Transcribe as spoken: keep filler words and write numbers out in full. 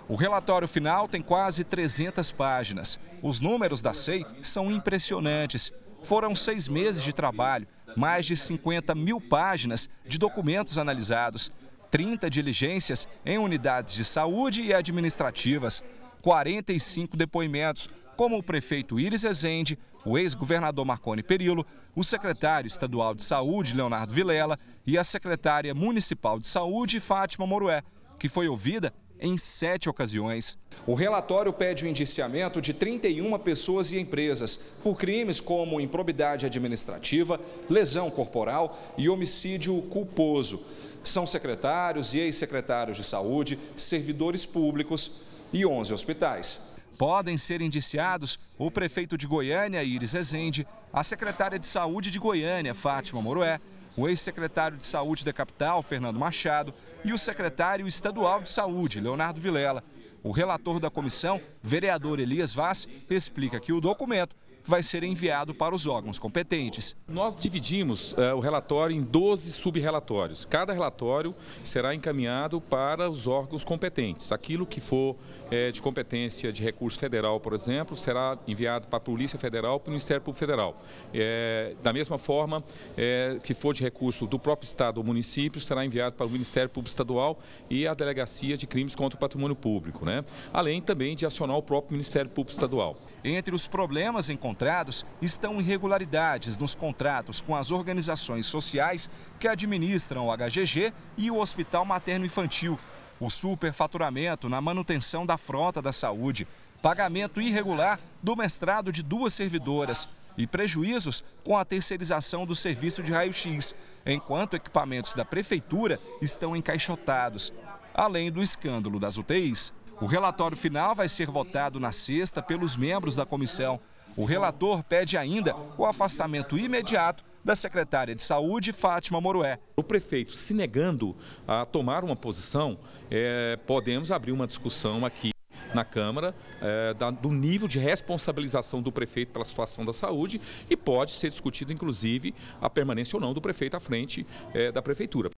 O relatório final tem quase trezentas páginas. Os números da S E I são impressionantes. Foram seis meses de trabalho, mais de cinquenta mil páginas de documentos analisados, trinta diligências em unidades de saúde e administrativas, quarenta e cinco depoimentos, como o prefeito Iris Rezende, o ex-governador Marconi Perillo, o secretário estadual de saúde, Leonardo Vilela, e a secretária municipal de saúde, Fátima Morué, que foi ouvida em sete ocasiões. O relatório pede o indiciamento de trinta e uma pessoas e empresas por crimes como improbidade administrativa, lesão corporal e homicídio culposo. São secretários e ex-secretários de saúde, servidores públicos e onze hospitais. Podem ser indiciados o prefeito de Goiânia, Iris Rezende, a secretária de saúde de Goiânia, Fátima Morué, o ex-secretário de saúde da capital, Fernando Machado, e o secretário estadual de saúde, Leonardo Vilela. O relator da comissão, vereador Elias Vaz, explica que o documento vai ser enviado para os órgãos competentes. Nós dividimos uh, o relatório em doze sub-relatórios. Cada relatório será encaminhado para os órgãos competentes. Aquilo que for eh, de competência de recurso federal, por exemplo, será enviado para a Polícia Federal, para o Ministério Público Federal. É, da mesma forma, é, que for de recurso do próprio Estado ou município, será enviado para o Ministério Público Estadual e a Delegacia de Crimes contra o Patrimônio Público, né? Além também de acionar o próprio Ministério Público Estadual. Entre os problemas encontrados estão irregularidades nos contratos com as organizações sociais que administram o H G G e o Hospital Materno-Infantil, o superfaturamento na manutenção da frota da saúde, pagamento irregular do mestrado de duas servidoras e prejuízos com a terceirização do serviço de raio-x, enquanto equipamentos da prefeitura estão encaixotados, além do escândalo das U T Is. O relatório final vai ser votado na sexta pelos membros da comissão. O relator pede ainda o afastamento imediato da secretária de Saúde, Fátima Morué. O prefeito se negando a tomar uma posição, é, podemos abrir uma discussão aqui na Câmara é, da, do nível de responsabilização do prefeito pela situação da saúde e pode ser discutido, inclusive, a permanência ou não do prefeito à frente é, da prefeitura.